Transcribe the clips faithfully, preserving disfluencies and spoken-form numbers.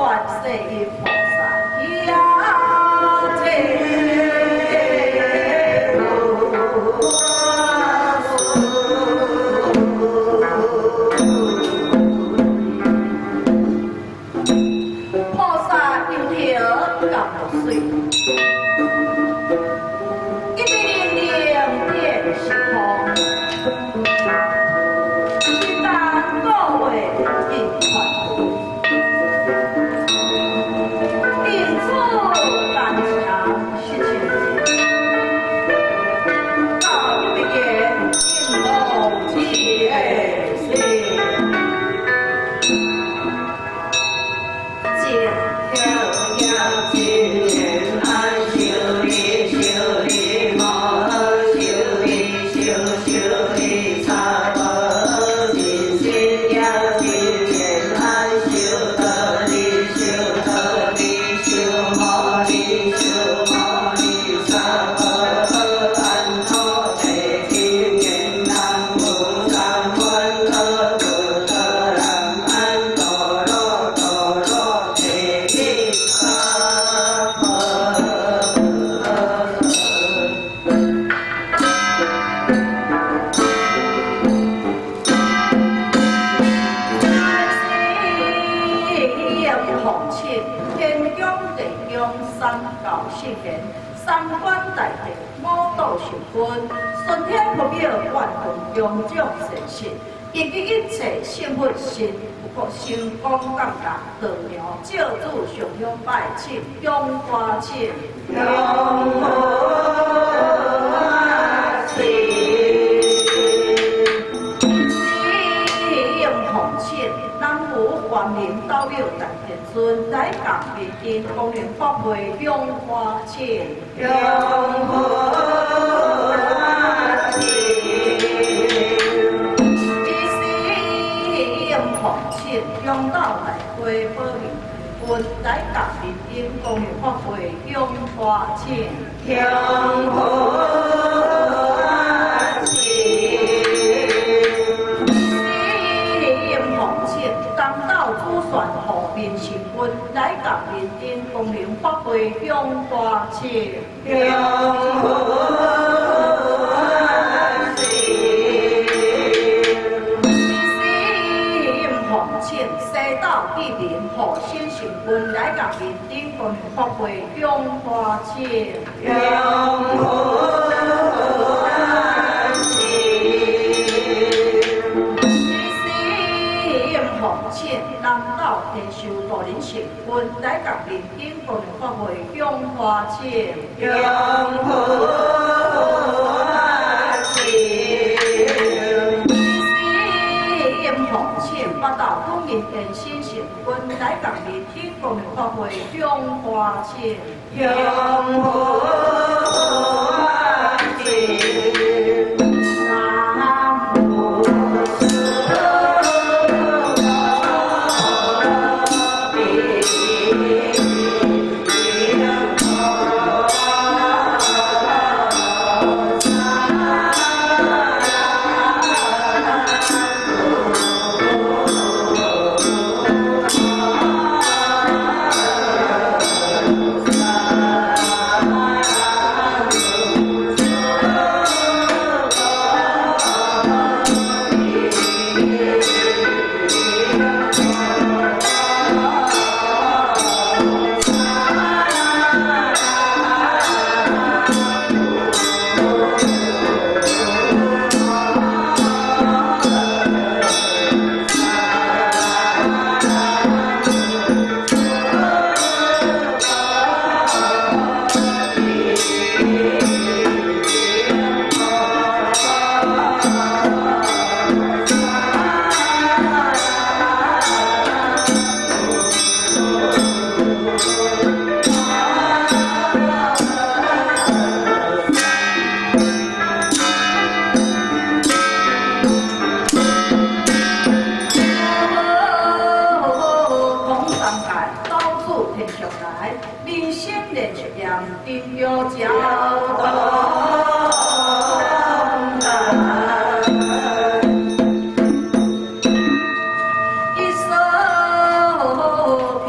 观世音菩萨呀，这。 三观大德，五道成分，顺天佛庙万分永种善信，以及一切幸福心，不可成功感觉道苗教主上香拜请，永花请，永花请，应奉请，南无观音道庙大天尊，来甲面因光临法会永花请，永花请，一时应奉请，永道大会保佑。 本来甲面因光临法会永花请，永花请，应奉请，当道主选和面成分，来甲面因光临法会永花请，永花请，应奉请，西道地面和新成分，来甲面因光临法会永花请，永花请，应奉请，南道天寿大人成分，来甲面因光临法会永花请，永花请。 八道公认人心成分，来甲面因光临法会永花请，永花请。南无天下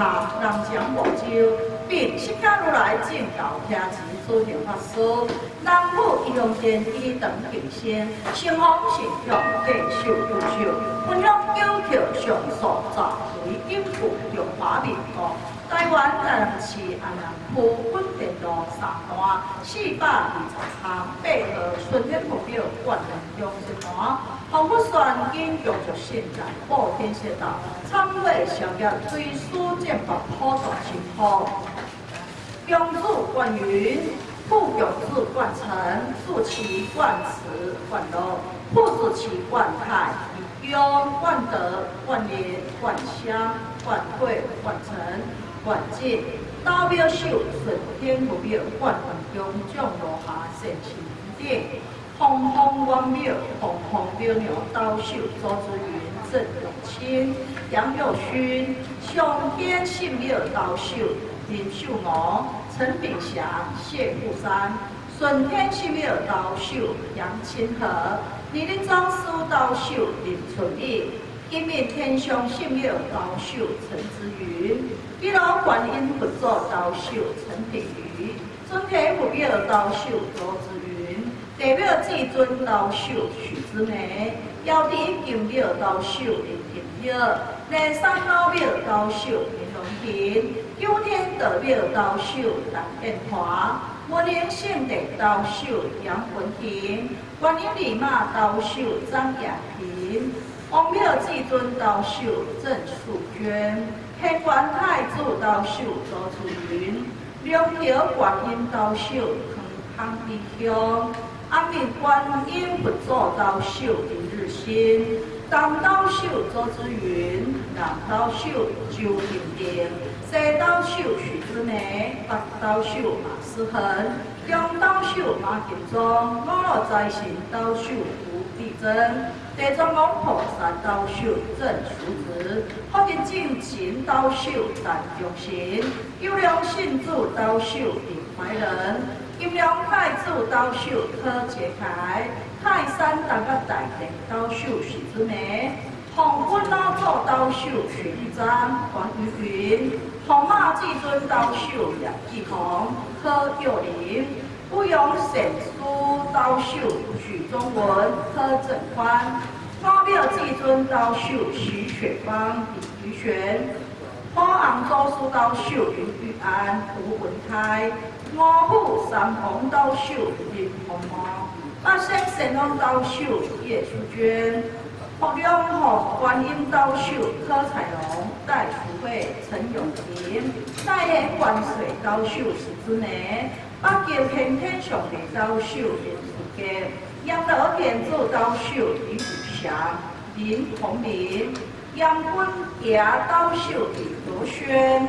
下南江木州，并释迦如来正道听持诸行法师，南普一用电机等敬先，成方信用继续优秀，分享九条上所在为应付中华民国。台湾台南市安南区稳定路三段四百二十巷八号顺天目标万人中心段，洪福县经强族现在报天谢道，参会小业对书建法普渡情况。永驻冠云，副永驻冠城，驻旗冠祠冠乐，副驻旗冠泰，永冠德冠联冠乡冠会冠城。冠进刀标秀顺天目标冠环中将落下神奇顶，红红王庙红红庙牛刀秀周之云郑永清杨佑勋上天信庙刀秀林秀娥陈炳祥谢富山顺天信庙刀秀杨清和李林庄师刀秀林纯义。一面天上信庙刀秀陈之云，一楼观音佛座刀秀陈品瑜，尊体佛庙刀秀周之云，地庙至尊刀秀许之梅，腰地金庙刀秀林金玉，内山老庙刀秀林龙平，九天道庙刀秀陈建华，文林圣地刀秀杨文婷，观音礼马刀秀张雅萍。王庙至尊刀秀郑素娟，天官太子刀秀周楚云，两条观音刀秀康康碧香，阿弥观音佛座刀秀林日新，东刀秀周之云，南刀秀周平定，西刀秀许之梅，北刀秀马思恒，中刀秀马金忠，五路财神刀秀吴必真。地藏王菩萨刀秀郑淑子，福建正神刀秀陈忠贤，优良信主刀秀林怀仁，优良太子刀秀柯杰凯，泰山东角大帝刀秀许之梅，红军老祖刀秀许玉章黄瑜云，红马至尊刀秀杨继红柯佑林。不用神书刀秀许中文、柯正宽，花庙至尊刀秀徐雪芳、李于璇，花昂州书刀秀林玉安、吴文开，五虎三红刀秀林红毛，八仙神龙刀秀叶淑娟，福亮红观音刀秀柯彩龙、戴淑慧、陈永婷，大眼观水刀秀史之梅。北桥天天上地刀秀林淑杰，杨楼天主刀秀李武祥、林鸿林，杨君爷刀秀李罗轩，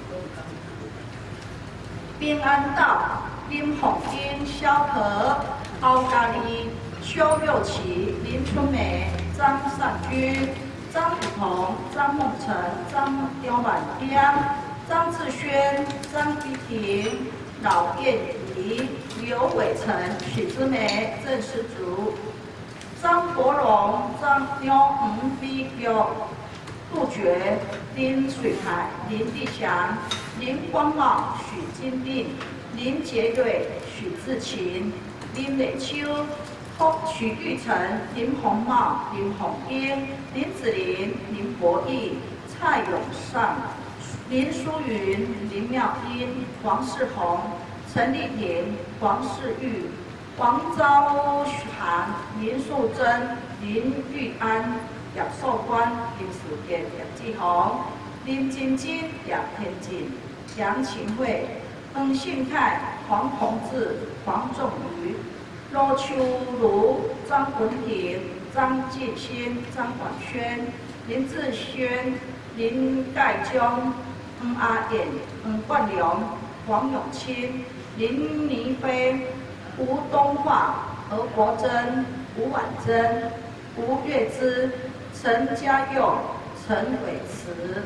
平安道林凤英、萧和、高嘉丽、邱佑琪、林春梅、张善君、张雨桐、张梦辰、张刁满天、张志轩、张依婷。老燕仪、刘伟成、许之梅、郑世竹、张国荣、张妞、吴碧标、杜绝、林水海、林地祥、林光茂、许金定、林杰瑞、许志勤、林磊秋、许玉成、林宏茂、林宏英、林子林、林博义、蔡永善。林淑云、林妙英、黄世宏、陈丽婷、黄世玉、黄昭涵、林素贞、林玉安、杨寿官、林淑健、杨继宏、林晶晶、杨天锦、杨晴慧、曾信泰、黄同志、黄仲瑜、罗秋如、张文婷、张继新、张广轩、林志轩、林盖中。吴阿燕、吴冠良、黄永清、林妮飞、吴东化、何国珍、吴婉珍、吴月芝、陈家佑、陈伟慈。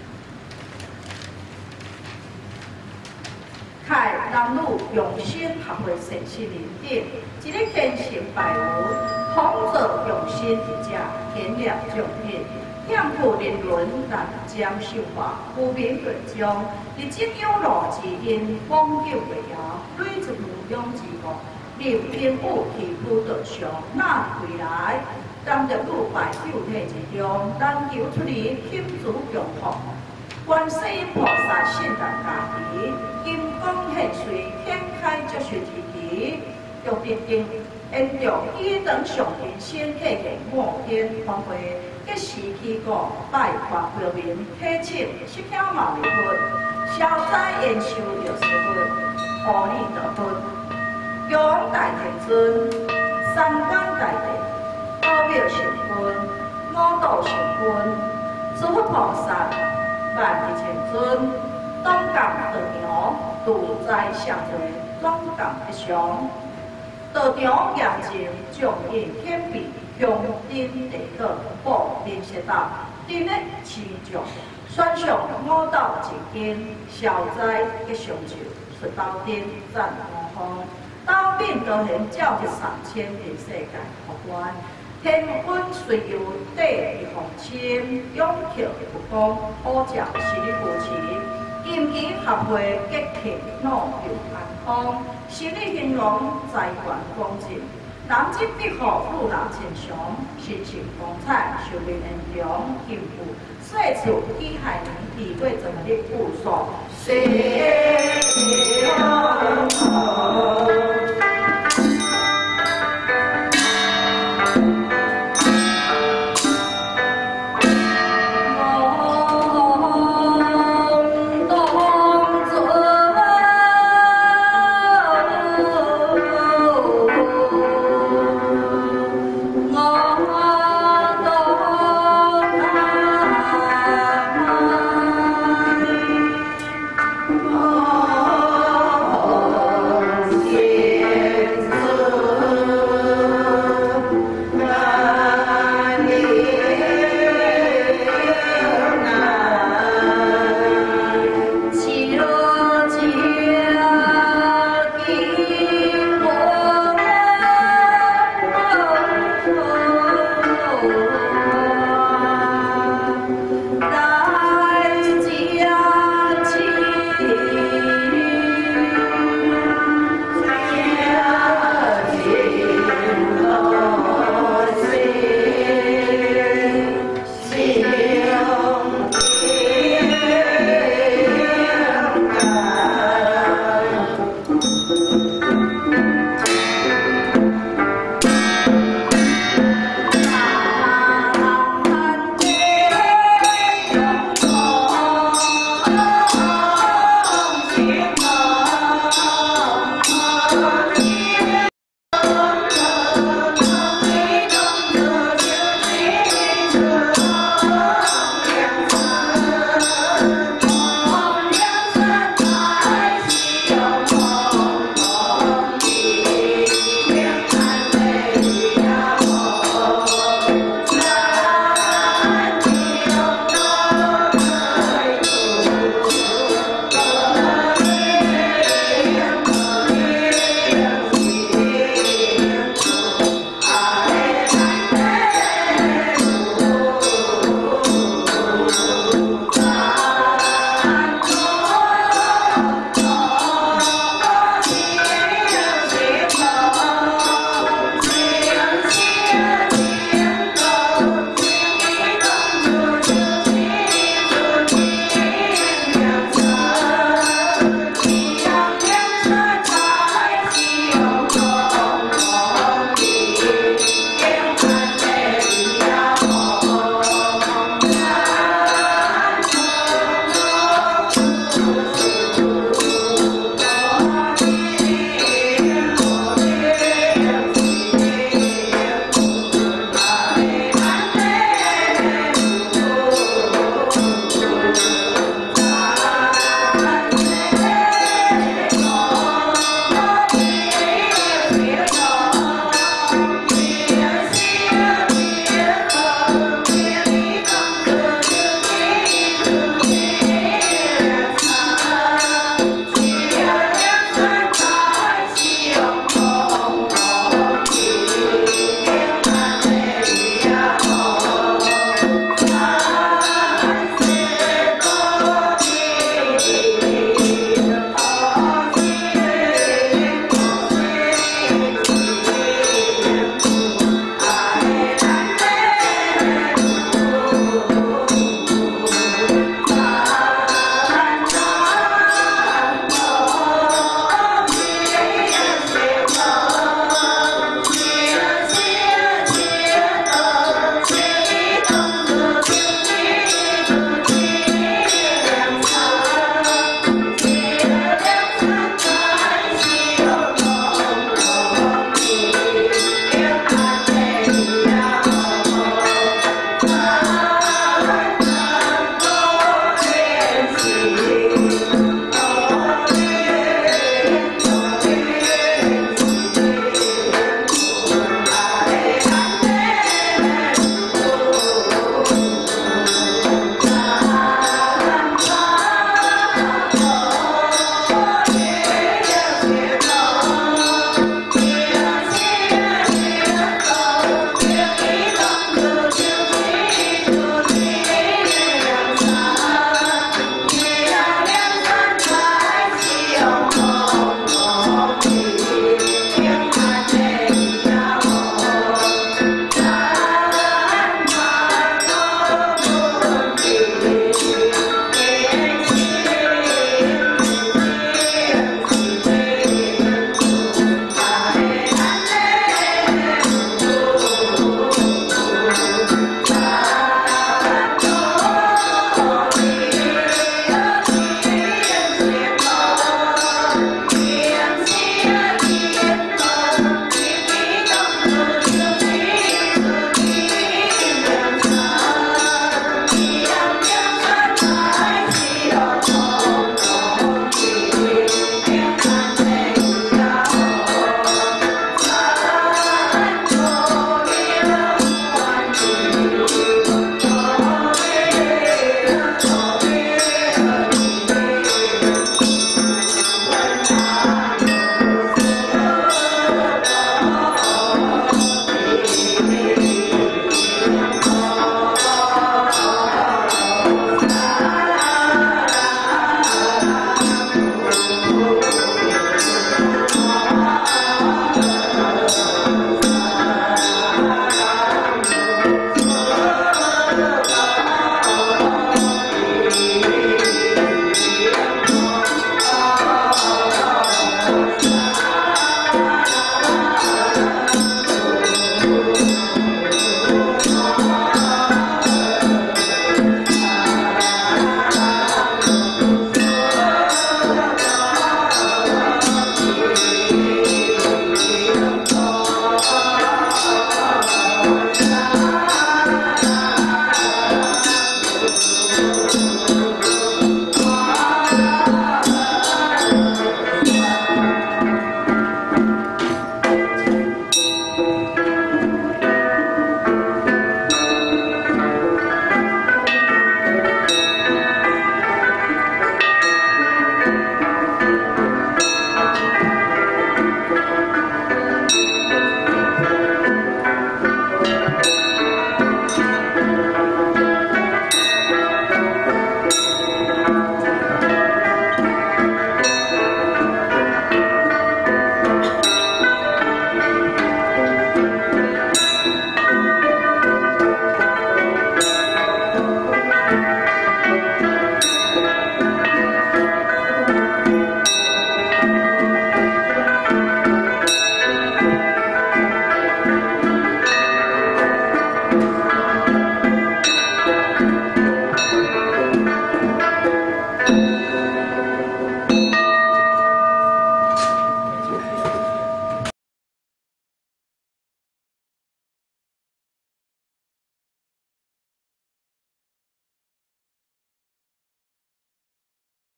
凯南路永新学会城市林顶，一个虔诚拜文，弘者永新一家天良奖品。 欠负人伦，但将受化，富民论将，日正有路之因，风景未遥，累自无庸之国。临平武其夫德上，那归来，当着路拜救体之中，但求出离，亲主共福。观世音菩萨圣诞家己，金光现随，天开则随之期，欲得定。因着伊等上天先体嘅末天方会，一时起过拜佛表明，体请释迦牟尼佛，消灾延寿六十分，护利得分。玉皇大帝尊，三官大帝，宝庙成君，五道成君，诸佛菩萨，万亿千尊，东港道场，度灾相随，东港一祥。道场严正，众因天庇，向天地道，保天谢道，天的持重，选上五道正经，消灾吉祥寿，顺道天赞五方，刀柄都能照一三千片世界福观，天分虽有地一风清，永克不公，好教是你扶持。金银合会结平乐又安康，心理兴隆，财源广进，男子必福，妇人千祥，心情光彩，寿命延长，幸福岁处喜海年，地位怎么的富庶，谢谢。